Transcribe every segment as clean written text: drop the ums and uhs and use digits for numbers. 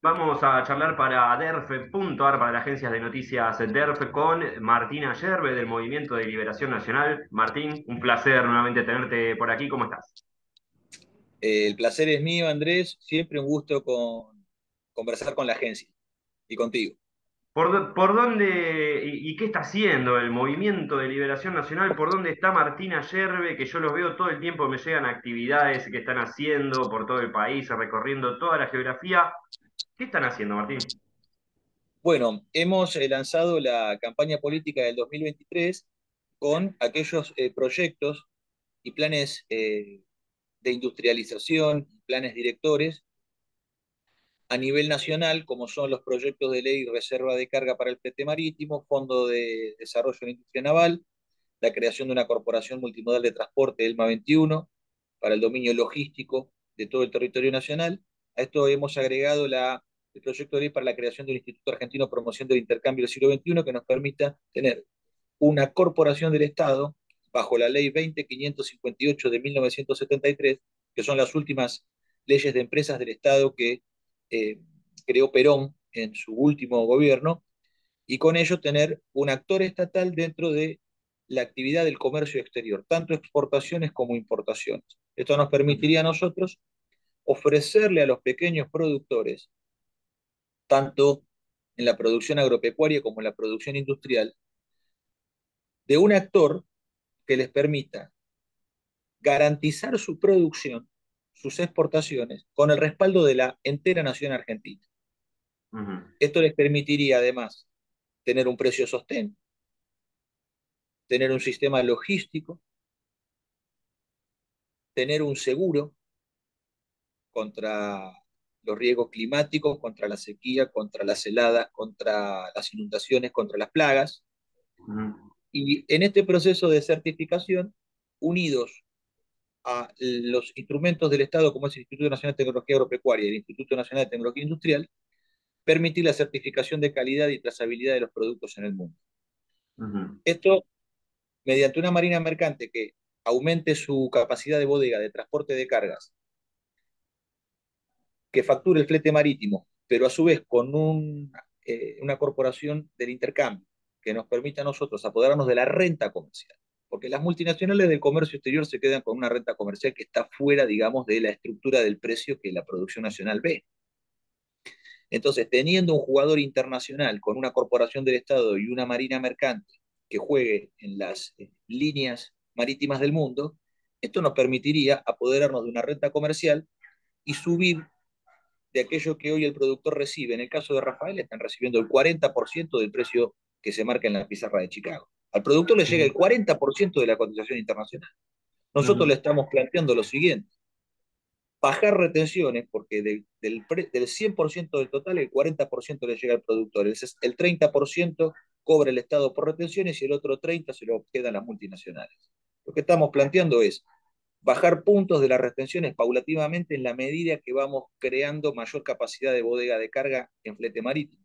Vamos a charlar para DERF.ar, para las agencias de noticias DERF, con Martín Ayerbe del Movimiento de Liberación Nacional. Martín, un placer nuevamente tenerte por aquí. ¿Cómo estás? El placer es mío, Andrés. Siempre un gusto conversar con la agencia y contigo. ¿Por dónde y qué está haciendo el Movimiento de Liberación Nacional? ¿Por dónde está Martín Ayerbe? Que yo los veo todo el tiempo, me llegan actividades que están haciendo por todo el país, recorriendo toda la geografía. ¿Qué están haciendo, Martín? Bueno, hemos lanzado la campaña política del 2023 con aquellos proyectos y planes de industrialización, planes directores a nivel nacional, como son los proyectos de ley reserva de carga para el flete marítimo, Fondo de Desarrollo de la Industria Naval, la creación de una corporación multimodal de transporte, ELMA 21, para el dominio logístico de todo el territorio nacional. A esto hemos agregado el proyecto de ley para la creación del Instituto Argentino de Promoción del Intercambio del siglo XXI, que nos permita tener una corporación del Estado bajo la ley 20.558 de 1973, que son las últimas leyes de empresas del Estado que eh, creó Perón en su último gobierno, y con ello tener un actor estatal dentro de la actividad del comercio exterior, tanto exportaciones como importaciones. Esto nos permitiría a nosotros ofrecerle a los pequeños productores, tanto en la producción agropecuaria como en la producción industrial, de un actor que les permita garantizar su producción, sus exportaciones, con el respaldo de la entera nación argentina. Ujú. Esto les permitiría además tener un precio sostén, tener un sistema logístico, tener un seguro contra los riesgos climáticos, contra la sequía, contra las heladas, contra las inundaciones, contra las plagas. Ujú. Y en este proceso de certificación, unidos a los instrumentos del Estado, como es el Instituto Nacional de Tecnología Agropecuaria y el Instituto Nacional de Tecnología Industrial, permitir la certificación de calidad y trazabilidad de los productos en el mundo. Ujú. Esto mediante una marina mercante que aumente su capacidad de bodega, de transporte de cargas, que facture el flete marítimo, pero a su vez con una corporación del intercambio que nos permita a nosotros apoderarnos de la renta comercial. Porque las multinacionales del comercio exterior se quedan con una renta comercial que está fuera, digamos, de la estructura del precio que la producción nacional ve. Entonces, teniendo un jugador internacional con una corporación del Estado y una marina mercante que juegue en las líneas marítimas del mundo, esto nos permitiría apoderarnos de una renta comercial y subir de aquello que hoy el productor recibe. En el caso de Rafael, están recibiendo el 40% del precio que se marca en la pizarra de Chicago. Al productor le llega el 40% de la cotización internacional. Nosotros le Ujú. estamos planteando lo siguiente: bajar retenciones, porque del 100% del total, el 40% le llega al productor, el 30% cobra el Estado por retenciones y el otro 30% se lo quedan las multinacionales. Lo que estamos planteando es bajar puntos de las retenciones paulativamente en la medida que vamos creando mayor capacidad de bodega de carga en flete marítimo,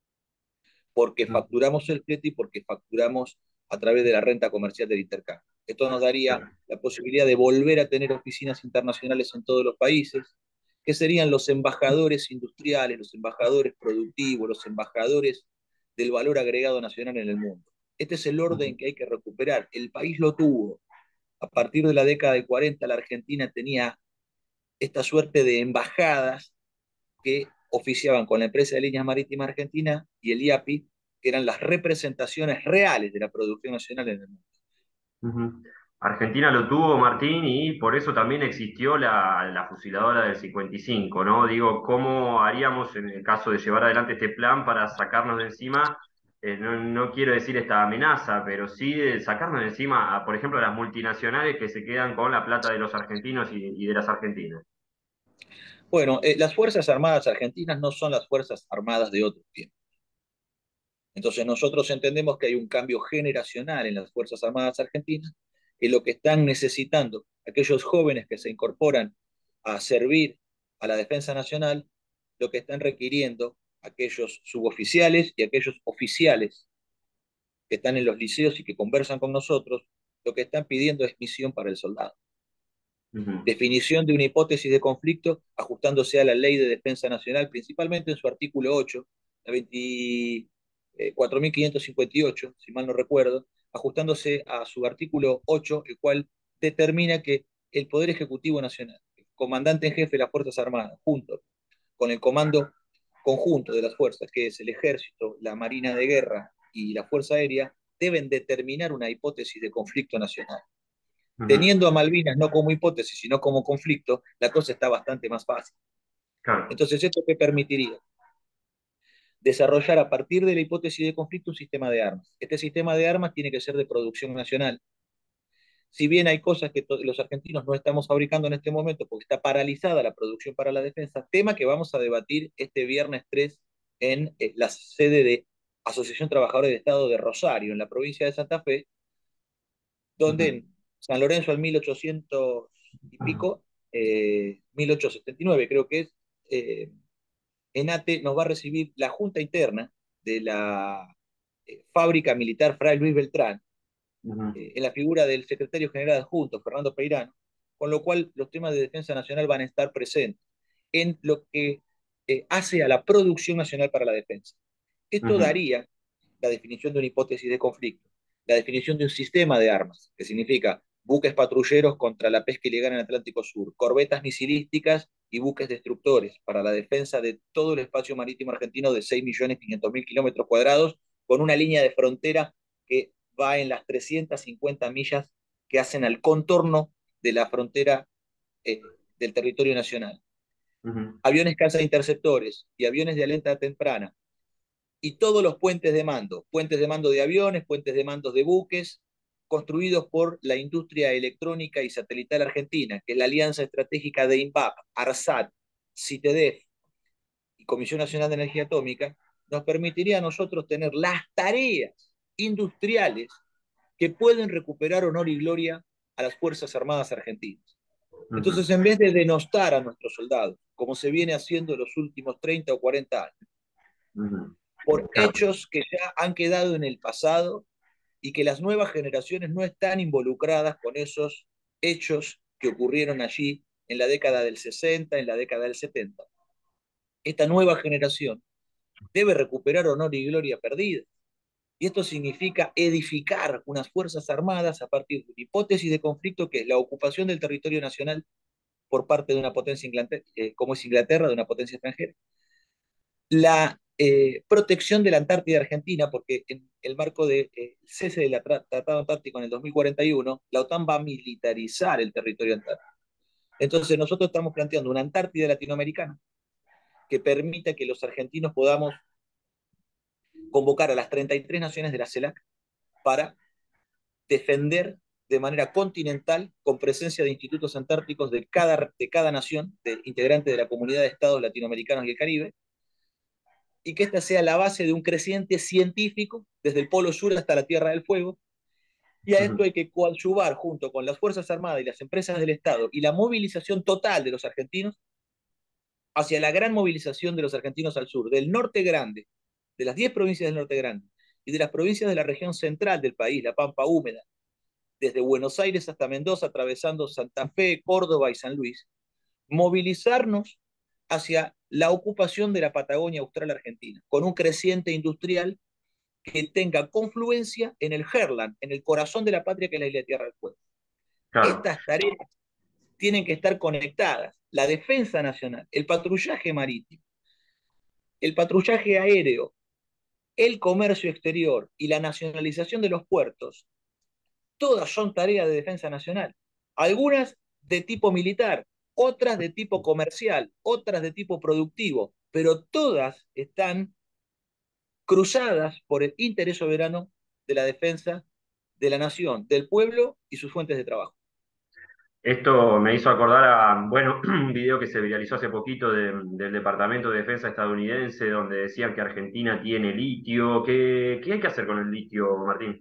porque Ujú. facturamos el flete y porque facturamos a través de la renta comercial del intercambio. Esto nos daría la posibilidad de volver a tener oficinas internacionales en todos los países, que serían los embajadores industriales, los embajadores productivos, los embajadores del valor agregado nacional en el mundo. Este es el orden que hay que recuperar. El país lo tuvo. A partir de la década del 40, la Argentina tenía esta suerte de embajadas que oficiaban con la empresa de líneas marítimas argentina y el IAPI, que eran las representaciones reales de la producción nacional en el mundo. Ujú. Argentina lo tuvo, Martín, y por eso también existió la fusiladora del 55, ¿no? Digo, ¿cómo haríamos en el caso de llevar adelante este plan para sacarnos de encima, no quiero decir esta amenaza, pero sí de sacarnos de encima, por ejemplo, a las multinacionales que se quedan con la plata de los argentinos y de las argentinas? Bueno, las Fuerzas Armadas argentinas no son las Fuerzas Armadas de otro tiempo. Entonces nosotros entendemos que hay un cambio generacional en las Fuerzas Armadas argentinas, que lo que están necesitando aquellos jóvenes que se incorporan a servir a la defensa nacional, lo que están requiriendo aquellos suboficiales y aquellos oficiales que están en los liceos y que conversan con nosotros, lo que están pidiendo es misión para el soldado. Ujú, definición de una hipótesis de conflicto ajustándose a la Ley de Defensa Nacional, principalmente en su artículo 8, la 24.558, si mal no recuerdo, ajustándose a su artículo 8, el cual determina que el Poder Ejecutivo Nacional, el comandante en jefe de las Fuerzas Armadas, junto con el comando conjunto de las fuerzas, que es el Ejército, la Marina de Guerra y la Fuerza Aérea, deben determinar una hipótesis de conflicto nacional. ujú, Teniendo a Malvinas no como hipótesis, sino como conflicto, la cosa está bastante más fácil. claro. Entonces, ¿esto qué permitiría? Desarrollar a partir de la hipótesis de conflicto un sistema de armas. Este sistema de armas tiene que ser de producción nacional. Si bien hay cosas que los argentinos no estamos fabricando en este momento porque está paralizada la producción para la defensa, tema que vamos a debatir este viernes 3 en la sede de Asociación Trabajadores de Estado de Rosario, en la provincia de Santa Fe, donde Ujú, en San Lorenzo al 1800 y pico, 1879 creo que es, ENATE nos va a recibir la Junta Interna de la Fábrica Militar Fray Luis Beltrán, ujú, en la figura del secretario general adjunto, Fernando Peirano, con lo cual los temas de defensa nacional van a estar presentes en lo que hace a la producción nacional para la defensa. Esto ujú, daría la definición de una hipótesis de conflicto, la definición de un sistema de armas, que significa buques patrulleros contra la pesca ilegal en el Atlántico Sur, corbetas misilísticas y buques destructores para la defensa de todo el espacio marítimo argentino de 6.500.000 kilómetros cuadrados, con una línea de frontera que va en las 350 millas que hacen al contorno de la frontera del territorio nacional. ujú, Aviones caza interceptores y aviones de alerta temprana y todos los puentes de mando de aviones, puentes de mando de buques, construidos por la industria electrónica y satelital argentina, que es la alianza estratégica de INVAP, ARSAT, CITEDEF y Comisión Nacional de Energía Atómica, nos permitiría a nosotros tener las tareas industriales que pueden recuperar honor y gloria a las Fuerzas Armadas argentinas. ujú, Entonces, en vez de denostar a nuestros soldados, como se viene haciendo en los últimos 30 o 40 años, ujú, por claro. hechos que ya han quedado en el pasado y que las nuevas generaciones no están involucradas con esos hechos que ocurrieron allí en la década del 60, en la década del 70. Esta nueva generación debe recuperar honor y gloria perdida. Y esto significa edificar unas fuerzas armadas a partir de una hipótesis de conflicto que es la ocupación del territorio nacional por parte de una potencia como es Inglaterra, de una potencia extranjera, la protección de la Antártida Argentina, porque en el marco del cese del Tratado Antártico en el 2041, la OTAN va a militarizar el territorio antártico. Entonces nosotros estamos planteando una Antártida latinoamericana que permita que los argentinos podamos convocar a las 33 naciones de la CELAC para defender de manera continental, con presencia de institutos antárticos de cada nación, de integrante de la comunidad de estados latinoamericanos y el Caribe, y que esta sea la base de un creciente científico desde el Polo Sur hasta la Tierra del Fuego. Y a esto Ujú, hay que coadyuvar junto con las Fuerzas Armadas y las empresas del Estado y la movilización total de los argentinos hacia la gran movilización de los argentinos al sur, del norte grande, de las 10 provincias del norte grande y de las provincias de la región central del país, la Pampa Húmeda, desde Buenos Aires hasta Mendoza, atravesando Santa Fe, Córdoba y San Luis, movilizarnos hacia la ocupación de la Patagonia Austral Argentina, con un creciente industrial que tenga confluencia en el Herland, en el corazón de la patria que es la isla de Tierra del Fuego. claro. Estas tareas tienen que estar conectadas. La defensa nacional, el patrullaje marítimo, el patrullaje aéreo, el comercio exterior y la nacionalización de los puertos, todas son tareas de defensa nacional. Algunas de tipo militar, otras de tipo comercial, otras de tipo productivo, pero todas están cruzadas por el interés soberano de la defensa de la nación, del pueblo y sus fuentes de trabajo. Esto me hizo acordar a, bueno, un video que se viralizó hace poquito del Departamento de Defensa estadounidense, donde decían que Argentina tiene litio. ¿Qué hay que hacer con el litio, Martín?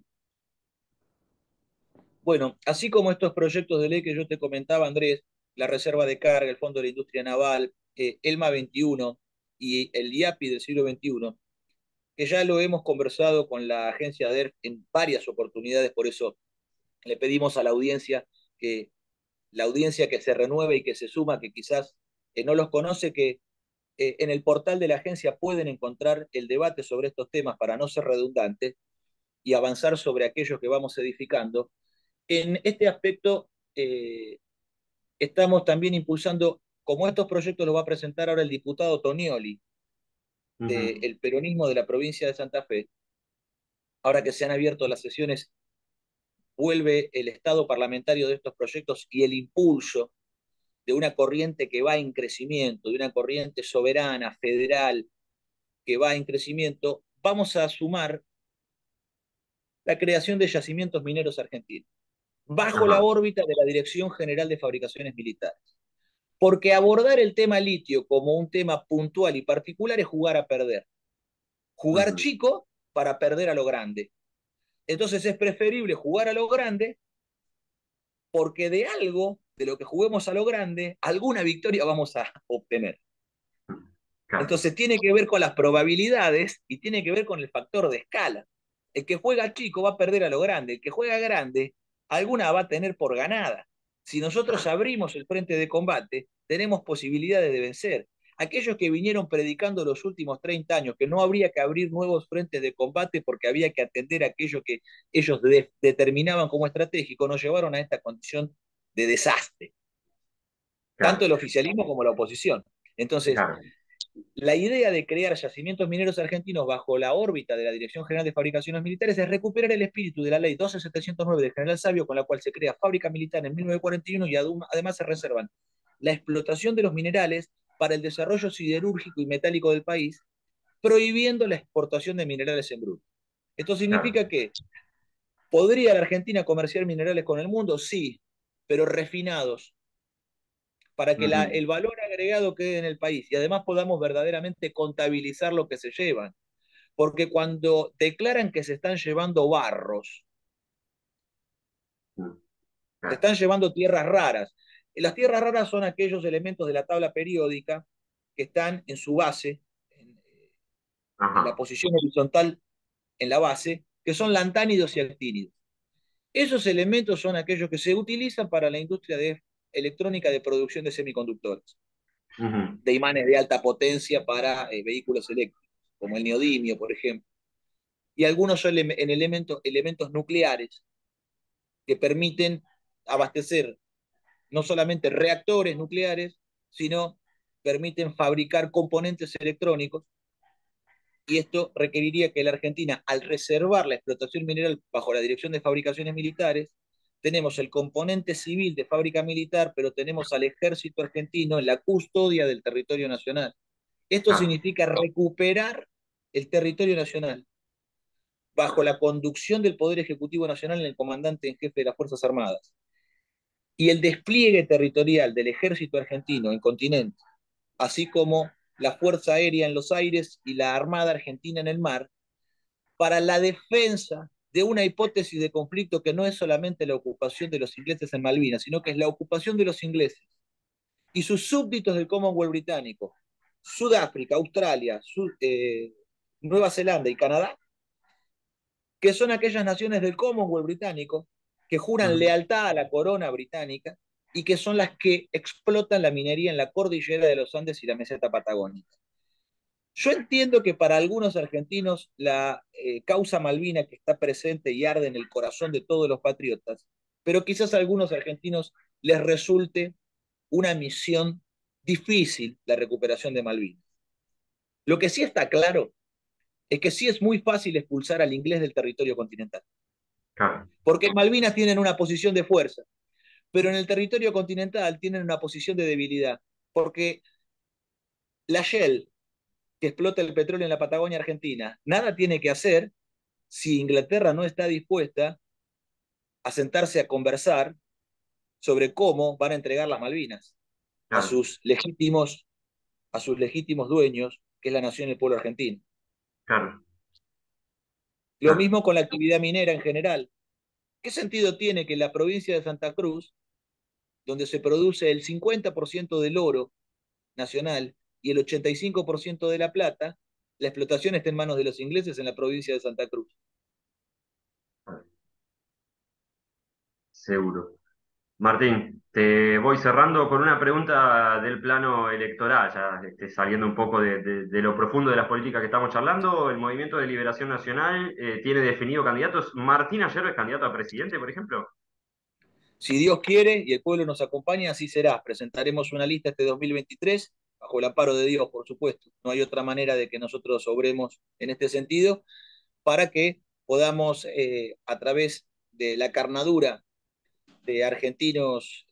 Bueno, así como estos proyectos de ley que yo te comentaba, Andrés, la reserva de carga, el Fondo de la Industria Naval, ELMA 21 y el IAPI del siglo XXI, que ya lo hemos conversado con la agencia DERF en varias oportunidades, por eso le pedimos a la audiencia que la audiencia que se renueve y que se suma, que quizás no los conoce, que en el portal de la agencia pueden encontrar el debate sobre estos temas para no ser redundantes y avanzar sobre aquellos que vamos edificando. En este aspecto, estamos también impulsando, como estos proyectos los va a presentar ahora el diputado Tonioli Ujú. del peronismo de la provincia de Santa Fe, ahora que se han abierto las sesiones, vuelve el estado parlamentario de estos proyectos y el impulso de una corriente que va en crecimiento, de una corriente soberana, federal, que va en crecimiento, vamos a sumar la creación de yacimientos mineros argentinos, bajo la Ajá. órbita de la Dirección General de Fabricaciones Militares. Porque abordar el tema litio como un tema puntual y particular es jugar a perder. Jugar Ujú. chico para perder a lo grande. Entonces es preferible jugar a lo grande porque de algo, de lo que juguemos a lo grande, alguna victoria vamos a obtener. Claro, Entonces tiene que ver con las probabilidades y tiene que ver con el factor de escala. El que juega chico va a perder a lo grande, el que juega grande alguna va a tener por ganada. Si nosotros claro. abrimos el frente de combate, tenemos posibilidades de vencer. Aquellos que vinieron predicando los últimos 30 años que no habría que abrir nuevos frentes de combate porque había que atender aquello que ellos determinaban como estratégico, nos llevaron a esta condición de desastre, tanto Claro, el oficialismo como la oposición. Entonces, claro. la idea de crear yacimientos mineros argentinos bajo la órbita de la Dirección General de Fabricaciones Militares es recuperar el espíritu de la ley 12709 del General Sabio, con la cual se crea fábrica militar en 1941 y además se reservan la explotación de los minerales para el desarrollo siderúrgico y metálico del país, prohibiendo la exportación de minerales en bruto. Esto Claro. significa que ¿podría la Argentina comerciar minerales con el mundo? Sí, pero refinados, para que Ujú. el valor agregado quede en el país y además podamos verdaderamente contabilizar lo que se llevan. Porque cuando declaran que se están llevando barros, Mm. se Claro. están llevando tierras raras. Las tierras raras son aquellos elementos de la tabla periódica que están en su base, en la Ajá. posición horizontal en la base, que son lantánidos y actínidos. Esos elementos son aquellos que se utilizan para la industria de electrónica de producción de semiconductores, Ujú. de imanes de alta potencia para vehículos eléctricos, como el neodimio, por ejemplo. Y algunos son en elementos nucleares que permiten abastecer no solamente reactores nucleares, sino permiten fabricar componentes electrónicos, y esto requeriría que la Argentina, al reservar la explotación mineral bajo la Dirección de Fabricaciones Militares, tenemos el componente civil de fábrica militar, pero tenemos al ejército argentino en la custodia del territorio nacional. Esto Claro. significa recuperar el territorio nacional bajo la conducción del Poder Ejecutivo Nacional en el comandante en jefe de las Fuerzas Armadas y el despliegue territorial del ejército argentino en continente, así como la Fuerza Aérea en los aires y la Armada Argentina en el mar, para la defensa de una hipótesis de conflicto que no es solamente la ocupación de los ingleses en Malvinas, sino que es la ocupación de los ingleses y sus súbditos del Commonwealth británico, Sudáfrica, Australia, Nueva Zelanda y Canadá, que son aquellas naciones del Commonwealth británico que juran Ujú. lealtad a la corona británica y que son las que explotan la minería en la cordillera de los Andes y la meseta patagónica. Yo entiendo que para algunos argentinos la causa Malvina que está presente y arde en el corazón de todos los patriotas, pero quizás a algunos argentinos les resulte una misión difícil la recuperación de Malvinas. Lo que sí está claro es que sí es muy fácil expulsar al inglés del territorio continental, Claro. porque en Malvinas tienen una posición de fuerza, pero en el territorio continental tienen una posición de debilidad, porque la Shell, que explota el petróleo en la Patagonia Argentina, nada tiene que hacer si Inglaterra no está dispuesta a sentarse a conversar sobre cómo van a entregar las Malvinas a Claro. a sus legítimos dueños, que es la nación y el pueblo argentino. Claro. Lo Claro. mismo con la actividad minera en general. ¿Qué sentido tiene que en la provincia de Santa Cruz, donde se produce el 50% del oro nacional y el 85% de la plata, la explotación esté en manos de los ingleses en la provincia de Santa Cruz? Claro. Seguro. Martín, te voy cerrando con una pregunta del plano electoral, ya saliendo un poco de lo profundo de las políticas que estamos charlando. El Movimiento de Liberación Nacional tiene definido candidatos. ¿Martín Ayerbe es candidato a presidente, por ejemplo? Si Dios quiere y el pueblo nos acompaña, así será. Presentaremos una lista este 2023, bajo el amparo de Dios, por supuesto. No hay otra manera de que nosotros obremos en este sentido, para que podamos, a través de la carnadura de argentinos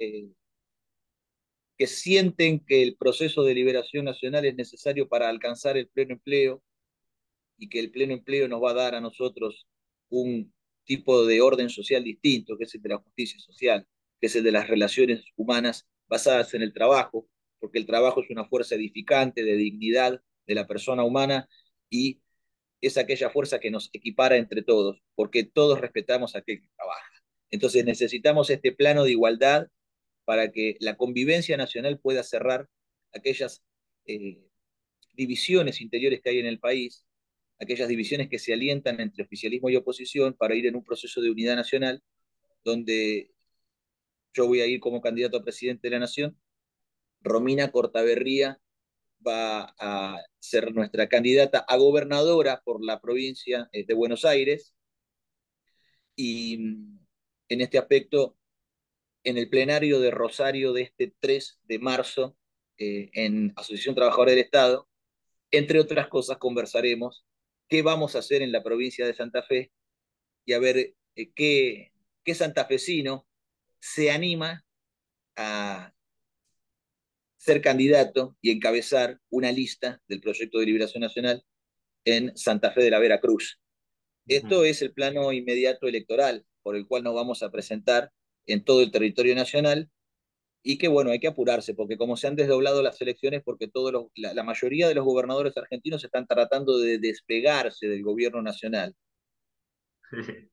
que sienten que el proceso de liberación nacional es necesario para alcanzar el pleno empleo, y que el pleno empleo nos va a dar a nosotros un tipo de orden social distinto, que es el de la justicia social, que es el de las relaciones humanas basadas en el trabajo, porque el trabajo es una fuerza edificante de dignidad de la persona humana, y es aquella fuerza que nos equipara entre todos, porque todos respetamos a aquel que trabaja. Entonces necesitamos este plano de igualdad para que la convivencia nacional pueda cerrar aquellas eh, divisiones interiores que hay en el país, aquellas divisiones que se alientan entre oficialismo y oposición, para ir en un proceso de unidad nacional, donde yo voy a ir como candidato a presidente de la Nación. Romina Cortaberría va a ser nuestra candidata a gobernadora por la provincia de Buenos Aires, y en este aspecto, en el plenario de Rosario de este 3 de marzo, en Asociación Trabajadora del Estado, entre otras cosas, conversaremos qué vamos a hacer en la provincia de Santa Fe, y a ver qué santafesino se anima a ser candidato y encabezar una lista del Proyecto de Liberación Nacional en Santa Fe de la Vera Cruz. Ujú. Esto es el plano inmediato electoral por el cual nos vamos a presentar en todo el territorio nacional, y que bueno, hay que apurarse, porque como se han desdoblado las elecciones, porque la mayoría de los gobernadores argentinos están tratando de despegarse del gobierno nacional. Sí,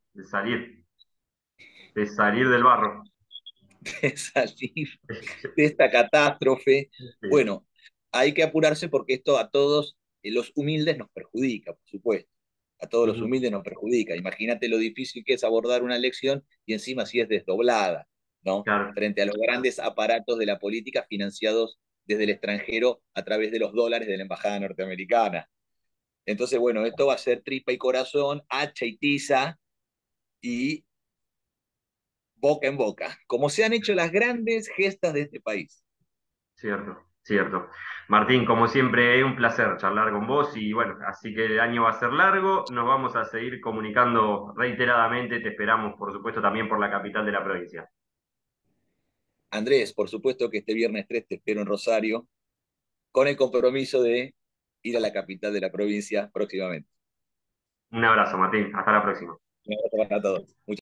de salir del barro. De salir de esta catástrofe. Sí. Bueno, hay que apurarse, porque esto a todos los humildes nos perjudica, por supuesto. A todos los Ujú. humildes nos perjudica. Imagínate lo difícil que es abordar una elección, y encima si es desdoblada, ¿no? Claro. Frente a los grandes aparatos de la política financiados desde el extranjero a través de los dólares de la embajada norteamericana. Entonces, bueno, esto va a ser tripa y corazón, hacha y tiza, y boca en boca, como se han hecho las grandes gestas de este país. Cierto, cierto. Martín, como siempre, un placer charlar con vos y bueno, así que el año va a ser largo, nos vamos a seguir comunicando reiteradamente, te esperamos, por supuesto, también por la capital de la provincia. Andrés, por supuesto que este viernes 3 te espero en Rosario, con el compromiso de ir a la capital de la provincia próximamente. Un abrazo, Martín, hasta la próxima. Un abrazo para todos. Muchas